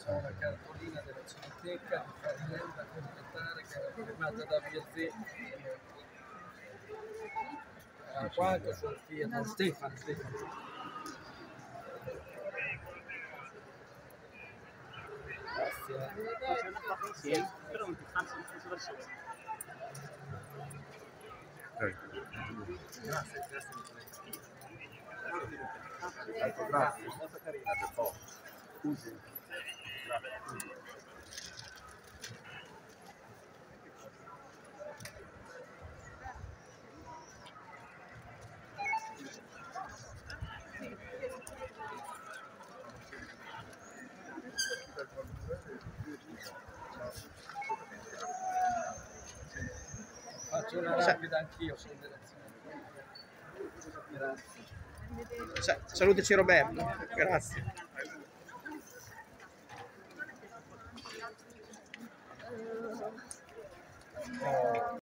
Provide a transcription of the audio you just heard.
C'è una cartolina della Cineteca di Farinelli da completare che era firmata da BSD. Qua anche Sofia, no, Stefano. Grazie. Sì, però non ti faccio in questa versione. Grazie. Molto carino. Scusi. Faccio una rapida anch'io, sono in direzione. Grazie. Salutaci Roberto, grazie. Oh.